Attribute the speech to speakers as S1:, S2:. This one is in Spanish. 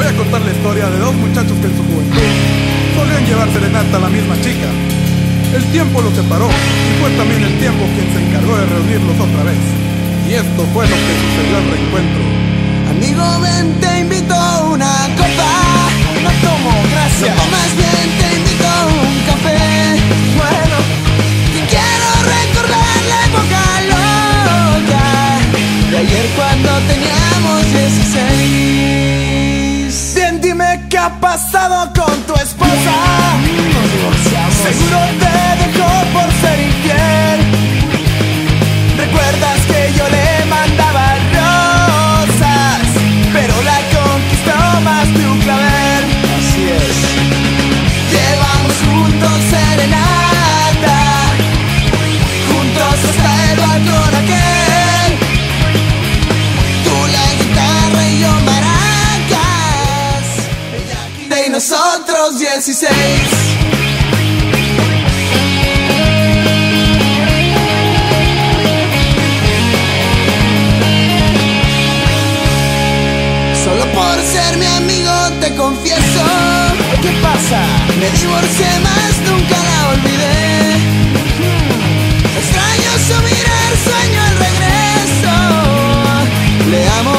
S1: voy a contar la historia de dos muchachos que en su juventud solían llevar serenata a la misma chica. El tiempo los separó y fue también el tiempo quien se encargó de reunirlos otra vez. Y esto fue lo que sucedió al reencuentro.
S2: Amigo, ven, te invito a una copa.
S3: No tomo, gracias.
S2: No, más bien te invito a un café.
S3: Bueno,
S2: Y quiero recordar la época loca de ayer cuando teníamos 16.
S3: bien, dime qué ha pasado con tu esposa.
S2: Nos divorciamos.
S3: Seguro te dejó por ser infiel. ¿Recuerdas que yo le mandaba rosas, pero la conquistó más tu clavel?
S2: Así es.
S3: Llevamos juntos serenata, juntos hasta el balcón aquel.
S2: Tú la guitarra y yo maracas.
S3: Ella 15 y nosotros 16.
S2: Solo por ser mi amigo te confieso.
S3: ¿Qué pasa?
S2: Me divorcié más, nunca la olvidé. Extraño su mirar, sueño el regreso. Le amo